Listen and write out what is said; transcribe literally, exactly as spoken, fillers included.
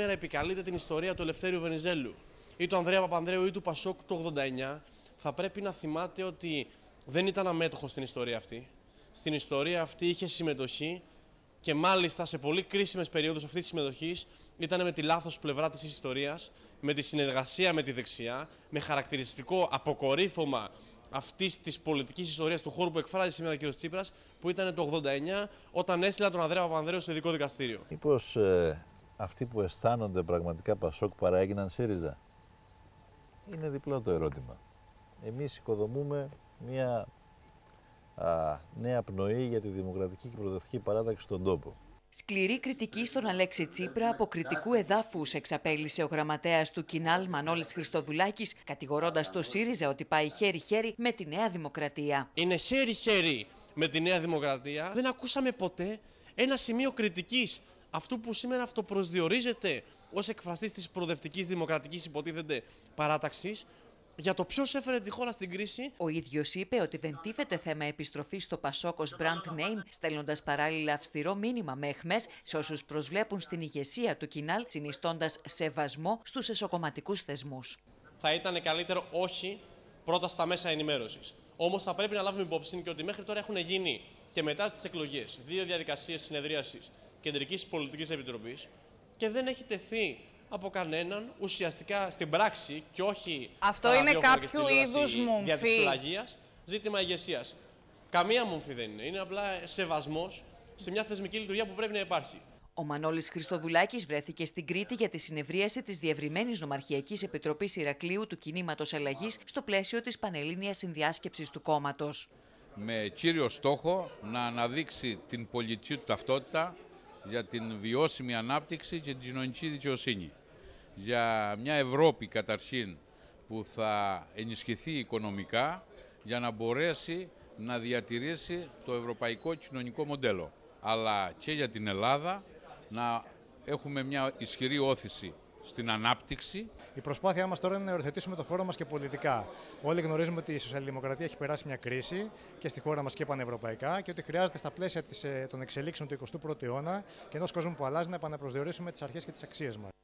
σήμερα επικαλείται την ιστορία του Ελευθέριου Βενιζέλου ή του Ανδρέα Παπανδρέου ή του Πασόκ του ογδόντα εννιά, θα πρέπει να θυμάται ότι δεν ήταν αμέτωχος στην ιστορία αυτή. Στην ιστορία αυτή είχε συμμετοχή και μάλιστα σε πολύ κρίσιμες περιόδους αυτής της συμμετοχής ήταν με τη λάθος πλευρά της ιστορίας, με τη συνεργασία με τη δεξιά, με χαρακτηριστικό αποκορύφωμα αυτής της πολιτικής ιστορίας του χώρου που εκφράζει σήμερα ο κ. Τσίπρας, που ήταν το ογδόντα εννιά όταν έστειλα τον Ανδρέα Παπανδρέου στο ειδικό δικαστήριο. Μήπως ε, αυτοί που αισθάνονται πραγματικά Πασόκ παραέγιναν ΣΥΡΙΖΑ? Είναι διπλό το ερώτημα. Εμείς οικοδομούμε μια α, νέα πνοή για τη δημοκρατική και προοδευτική παράταξη στον τόπο. Σκληρή κριτική στον Αλέξη Τσίπρα από κριτικού εδάφους εξαπέλυσε ο γραμματέας του Κινάλ Μανώλης Χριστοδουλάκης, κατηγορώντας το ΣΥΡΙΖΑ ότι πάει χέρι-χέρι με τη Νέα Δημοκρατία. Είναι χέρι-χέρι με τη Νέα Δημοκρατία. Δεν ακούσαμε ποτέ ένα σημείο κριτικής αυτού που σήμερα αυτοπροσδιορίζεται ως εκφραστής της προοδευτικής δημοκρατικής υποτίθεται παράταξης, για το ποιος έφερε τη χώρα στην κρίση. Ο ίδιος είπε ότι δεν τίθεται θέμα επιστροφής στο Πασόκ ως brand name, στέλνοντας παράλληλα αυστηρό μήνυμα με αιχμές σε όσους προσβλέπουν στην ηγεσία του Κινάλ, συνιστώντας σεβασμό στους εσωκομματικούς θεσμούς. Θα ήταν καλύτερο όχι πρώτα στα μέσα ενημέρωσης. Όμως θα πρέπει να λάβουμε υπόψη και ότι μέχρι τώρα έχουν γίνει και μετά τις εκλογές δύο διαδικασίες συνεδρίασης Κεντρικής Πολιτικής Επιτροπής και δεν έχει τεθεί από κανέναν ουσιαστικά στην πράξη και όχι. Αυτό είναι κάποιου είδους μομφή. Για της πλαγίας, ζήτημα ηγεσίας. Καμία μομφή δεν είναι. Είναι απλά σεβασμός σε μια θεσμική λειτουργία που πρέπει να υπάρχει. Ο Μανώλης Χριστοδουλάκης βρέθηκε στην Κρήτη για τη συνευρίαση της Διευρυμένης Νομαρχιακής Επιτροπής Ηρακλείου του Κινήματος Αλλαγής στο πλαίσιο της Πανελλήνιας Συνδιάσκεψης του κόμματος. Με κύριο στόχο να αναδείξει την πολιτική του ταυτότητα για την βιώσιμη ανάπτυξη και την κοινωνική δικαιοσύνη. Για μια Ευρώπη καταρχήν που θα ενισχυθεί οικονομικά για να μπορέσει να διατηρήσει το ευρωπαϊκό κοινωνικό μοντέλο. Αλλά και για την Ελλάδα να έχουμε μια ισχυρή όθηση στην ανάπτυξη. Η προσπάθειά μας τώρα είναι να οριοθετήσουμε το χώρο μας και πολιτικά. Όλοι γνωρίζουμε ότι η σοσιαλδημοκρατία έχει περάσει μια κρίση και στη χώρα μας και πανευρωπαϊκά και ότι χρειάζεται στα πλαίσια των εξελίξεων του εικοστού πρώτου αιώνα και ενός κόσμου που αλλάζει να επαναπροσδιορίσουμε τις αρχές και τις αξίες μας.